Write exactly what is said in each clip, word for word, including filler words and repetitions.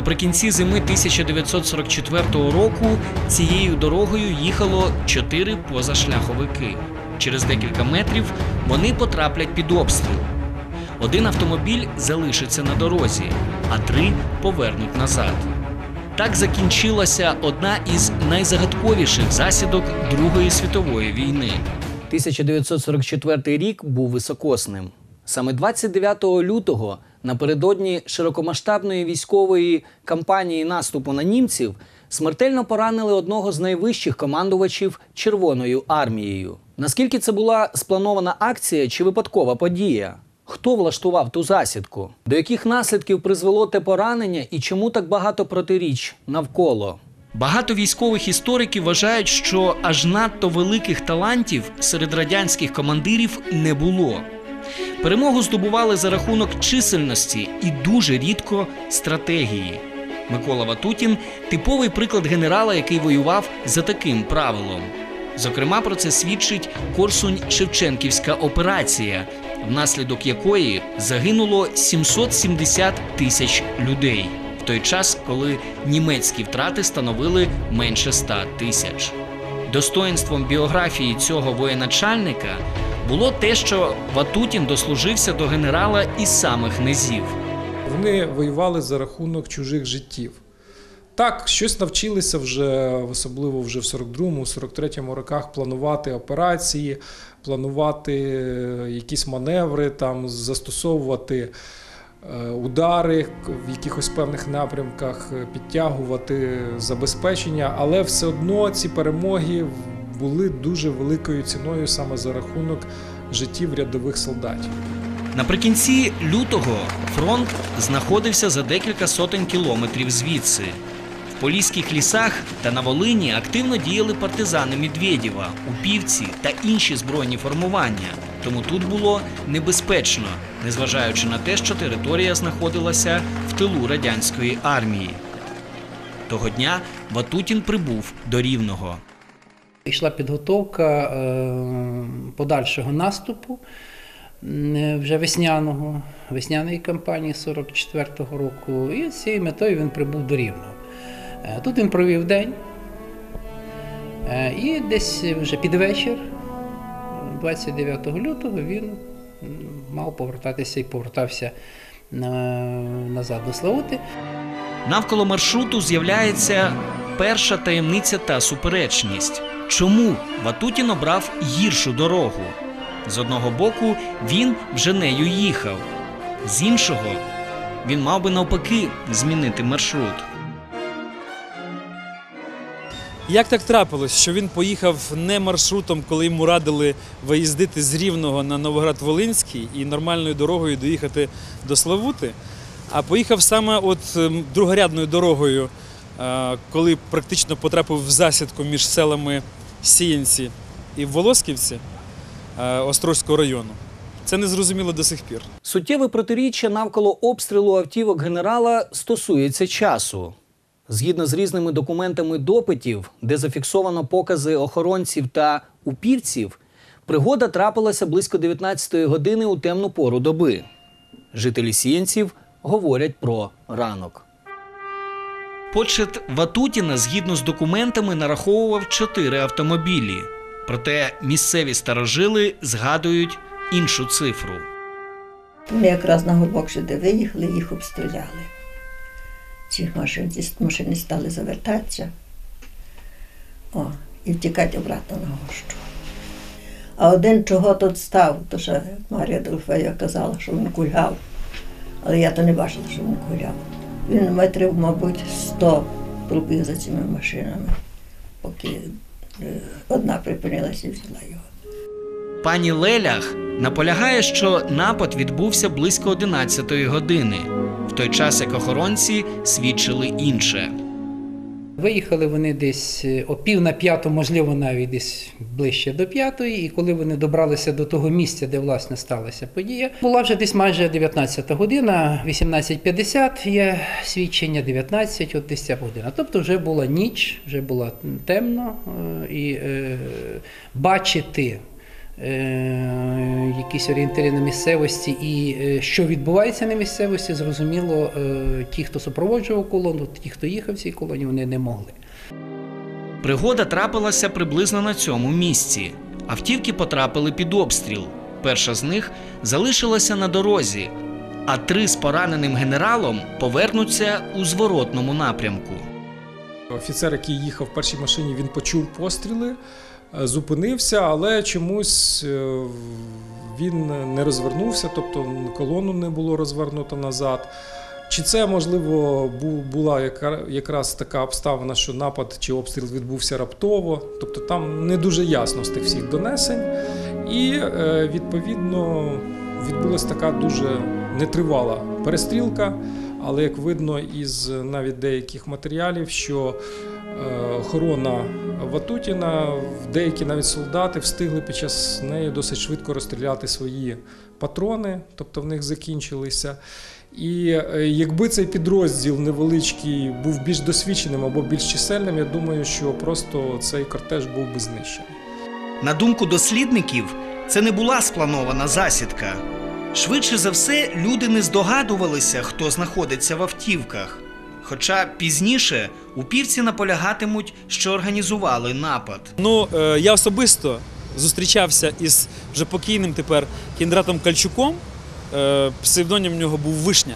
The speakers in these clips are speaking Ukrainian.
Наприкінці зими тисяча дев'ятсот сорок четвертого року цією дорогою їхало чотири позашляховики. Через декілька метрів вони потраплять під обстріл. Один автомобіль залишиться на дорозі, а три повернуть назад. Так закінчилася одна із найзагадковіших засідок Другої світової війни. тисяча дев'ятсот сорок четвертий рік був високосним. Саме двадцять дев'ятого лютого, напередодні широкомасштабної військової кампанії наступу на німців, смертельно поранили одного з найвищих командувачів Червоною армією. Наскільки це була спланована акція чи випадкова подія? Хто влаштував ту засідку? До яких наслідків призвело те поранення і чому так багато протиріч навколо? Багато військових істориків вважають, що аж надто великих талантів серед радянських командирів не було. Перемогу здобували за рахунок чисельності і дуже рідко стратегії. Микола Ватутін – типовий приклад генерала, який воював за таким правилом. Зокрема, про це свідчить Корсунь-Шевченківська операція, внаслідок якої загинуло сімсот сімдесят тисяч людей, в той час, коли німецькі втрати становили менше ста тисяч. Достоїнством біографії цього воєначальника було те, що Ватутін дослужився до генерала із самих низів. Вони воювали за рахунок чужих життів. Так, щось навчилися вже, особливо вже в сорок другому - сорок третьому роках, планувати операції, планувати якісь маневри, там, застосовувати удари в якихось певних напрямках, підтягувати забезпечення, але все одно ці перемоги були дуже великою ціною саме за рахунок життів рядових солдатів. Наприкінці лютого фронт знаходився за декілька сотень кілометрів звідси. В поліських лісах та на Волині активно діяли партизани Медведєва, упівці та інші збройні формування. Тому тут було небезпечно, незважаючи на те, що територія знаходилася в тилу радянської армії. Того дня Ватутін прибув до Рівного. Йшла підготовка подальшого наступу, вже весняного, весняної кампанії сорок четвертого року. І з цією метою він прибув до Рівного. Тут він провів день, і десь вже під вечір, двадцять дев'ятого лютого, він мав повертатися і повертався назад до Славути. Навколо маршруту з'являється перша таємниця та суперечність. Чому Ватутін обрав гіршу дорогу? З одного боку, він вже нею їхав. З іншого, він мав би навпаки змінити маршрут. Як так трапилось, що він поїхав не маршрутом, коли йому радили виїздити з Рівного на Новоград-Волинський і нормальною дорогою доїхати до Славути, а поїхав саме от другорядною дорогою, коли практично потрапив в засідку між селами Сіянці і Волосківці Острозького району? Це не зрозуміло до сих пір. Суттєве протиріччя навколо обстрілу автівок генерала стосується часу. Згідно з різними документами допитів, де зафіксовано покази охоронців та упівців, пригода трапилася близько дев'ятнадцятої години у темну пору доби. Жителі Сіянців говорять про ранок. Почет Ватутіна, згідно з документами, нараховував чотири автомобілі. Проте місцеві старожили згадують іншу цифру. Ми якраз на Горбок сюди виїхали, їх обстріляли. Ці машини, ці машини стали завертатися, о, і втікати обратно на Гощу. А один чого тут став, то що Марія Дорофея казала, що він кульгав, але я то не бачила, що він кульгав. Він метрів, мабуть, сто пробіг за цими машинами, поки одна припинилася і взяла його. Пані Лелях наполягає, що напад відбувся близько одинадцятої години, в той час як охоронці свідчили інше. Виїхали вони десь о пів на п'яту, можливо, навіть десь ближче до п'ятої, і коли вони добралися до того місця, де, власне, сталася подія, була вже десь майже дев'ятнадцята година, вісімнадцять п'ятдесят є свідчення, дев'ятнадцять, от десь ця година. Тобто вже була ніч, вже було темно, і е, бачити е, якісь орієнтири на місцевості і е, що відбувається на місцевості, зрозуміло, е, ті, хто супроводжував колону, ті, хто їхав в цій колоні, вони не могли. Пригода трапилася приблизно на цьому місці. Автівки потрапили під обстріл. Перша з них залишилася на дорозі, а три з пораненим генералом повернуться у зворотному напрямку. Офіцер, який їхав в першій машині, він почув постріли, зупинився, але чомусь він не розвернувся, тобто колону не було розвернуто назад. Чи це, можливо, була якраз така обставина, що напад чи обстріл відбувся раптово, тобто там не дуже ясно з тих всіх донесень. І, відповідно, відбулася така дуже нетривала перестрілка, але, як видно із навіть деяких матеріалів, що охорона Ватутіна, деякі навіть солдати встигли під час неї досить швидко розстріляти свої патрони, тобто в них закінчилися. І якби цей підрозділ невеличкий був більш досвідченим або більш чисельним, я думаю, що просто цей кортеж був би знищений. На думку дослідників, це не була спланована засідка. Швидше за все, люди не здогадувалися, хто знаходиться в автівках. Хоча пізніше упівці наполягатимуть, що організували напад. Ну, е, я особисто зустрічався із вже покійним тепер Кіндратом Кальчуком, е, псевдонім в нього був Вишня,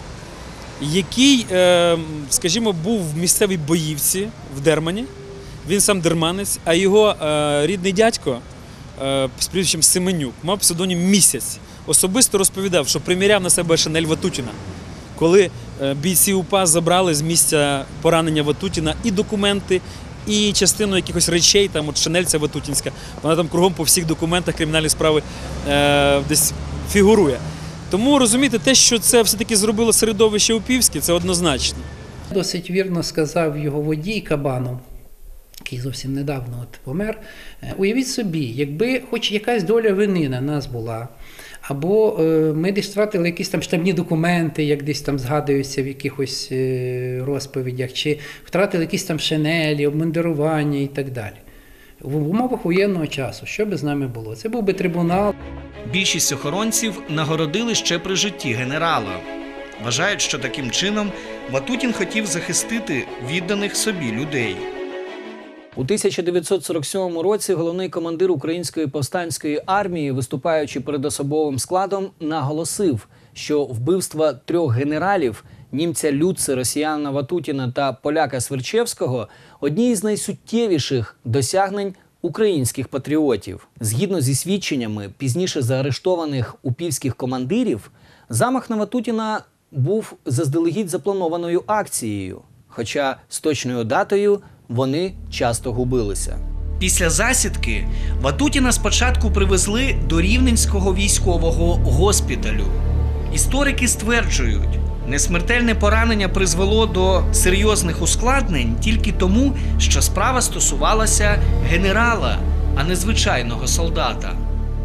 який, е, скажімо, був в місцевій боївці в Дермані. Він сам дерманець, а його е, рідний дядько е, з прізвищем Семенюк мав псевдонім Місяць. Особисто розповідав, що приміряв на себе шинель Ватутіна. Коли бійці УПА забрали з місця поранення Ватутіна і документи, і частину якихось речей, там от шинель ця ватутінська, вона там кругом по всіх документах кримінальної справи е, десь фігурує. Тому, розумієте, те, що це все-таки зробило середовище упівське, це однозначно. Досить вірно сказав його водій Кабанов, який зовсім недавно от помер. Уявіть собі, якби хоч якась доля вини на нас була, або е, ми десь втратили якісь там штабні документи, як десь там згадуються в якихось е, розповідях, чи втратили якісь там шинелі, обмундирування і так далі. В умовах воєнного часу, що би з нами було? Це був би трибунал. Більшість охоронців нагородили ще при житті генерала. Вважають, що таким чином Ватутін хотів захистити відданих собі людей. У тисяча дев'ятсот сорок сьомому році головний командир Української повстанської армії, виступаючи перед особовим складом, наголосив, що вбивства трьох генералів – німця Люце, росіянина Ватутіна та поляка Сверчевського – одні із найсуттєвіших досягнень українських патріотів. Згідно зі свідченнями пізніше заарештованих упівських командирів, замах на Ватутіна був заздалегідь запланованою акцією, хоча з точною датою вони часто губилися. Після засідки Ватутіна спочатку привезли до Рівненського військового госпіталю. Історики стверджують, несмертельне поранення призвело до серйозних ускладнень тільки тому, що справа стосувалася генерала, а не звичайного солдата.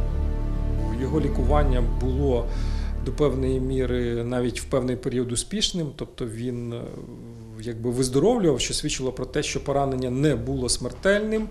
Його лікування було до певної міри навіть в певний період успішним, тобто він якби виздоровлював, що свідчило про те, що поранення не було смертельним,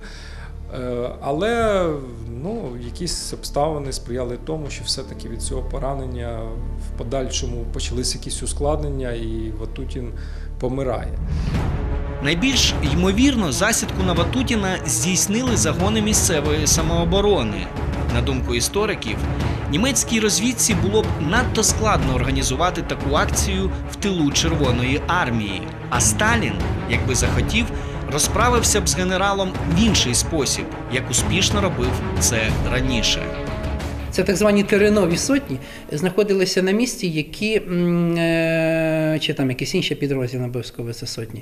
але ну, якісь обставини сприяли тому, що все-таки від цього поранення в подальшому почалися якісь ускладнення і Ватутін помирає. Найбільш ймовірно, засідку на Ватутіна здійснили загони місцевої самооборони. На думку істориків, німецькій розвідці було б надто складно організувати таку акцію в тилу Червоної армії. А Сталін, якби захотів, розправився б з генералом в інший спосіб, як успішно робив це раніше. Це так звані теренові сотні, знаходилися на місці, які, чи там якісь інші підрозділи, обов'язково це сотні,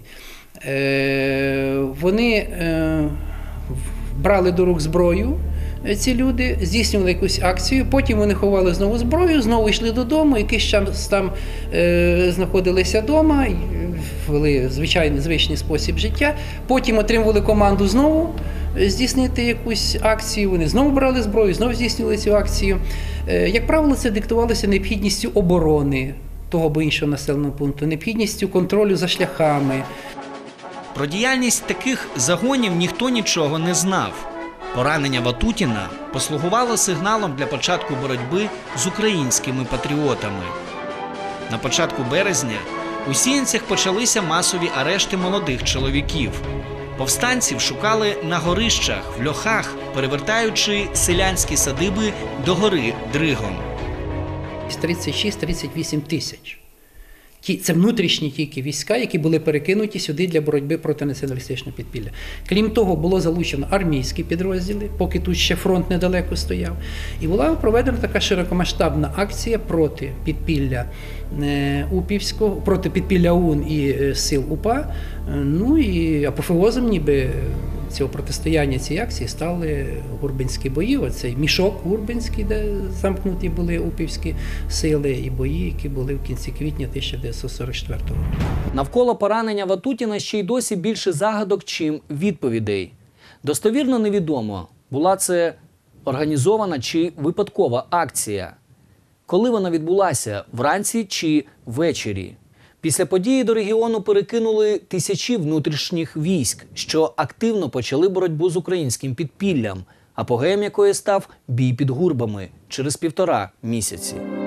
вони брали до рук зброю, ці люди, здійснювали якусь акцію, потім вони ховали знову зброю, знову йшли додому, якийсь час там е, знаходилися вдома, вели звичайний звичний спосіб життя, потім отримували команду знову здійснити якусь акцію, вони знову брали зброю, знову здійснювали цю акцію. Е, як правило, це диктувалося необхідністю оборони того або іншого населеного пункту, необхідністю контролю за шляхами. Про діяльність таких загонів ніхто нічого не знав. Поранення Ватутіна послугувало сигналом для початку боротьби з українськими патріотами. На початку березня у Сіянцях почалися масові арешти молодих чоловіків. Повстанців шукали на горищах, в льохах, перевертаючи селянські садиби до гори Дригом. тридцять шість - тридцять вісім тисяч. Ті, це внутрішні тільки війська, які були перекинуті сюди для боротьби проти націоналістичного підпілля. Крім того, було залучено армійські підрозділи, поки тут ще фронт недалеко стояв. І була проведена така широкомасштабна акція проти підпілля е, Упівського, проти підпілля ОУН і е, сил УПА. Ну і апофеозом ніби цього протистояння цій акції стали гурбинські бої. Оцей мішок гурбинський, де замкнуті були упівські сили, і бої, які були в кінці квітня тисяча дев'ятсот сорок четвертого року. Навколо поранення Ватутіна ще й досі більше загадок, чим відповідей. Достовірно невідомо, була це організована чи випадкова акція. Коли вона відбулася – вранці чи ввечері? Після події до регіону перекинули тисячі внутрішніх військ, що активно почали боротьбу з українським підпіллям, апогеєм якої став бій під Гурбами через півтора місяці.